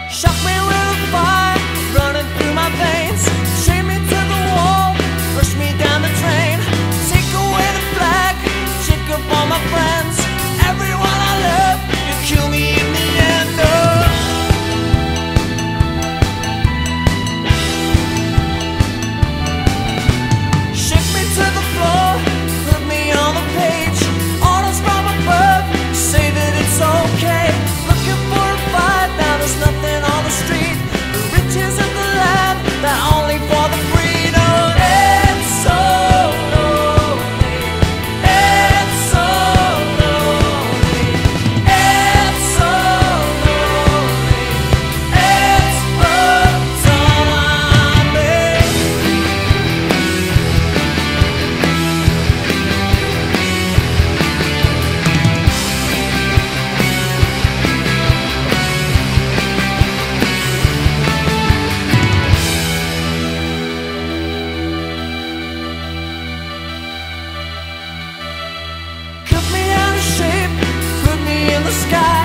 Shock me with a fire running through my veins. Chain me to the wall, push me down the drain. Take away the flag, shake up all my friends. Everyone I love, you kill me in the end. Shake me to the floor, put me on the page. Orders from above, say that it's okay. Looking for a fight, now there's nothing on the street. The riches of the land, they're only for the freedom. It's so lonely, it's so lonely, it's so lonely, it's the time I made. Cut me out of shape, put me in the sky.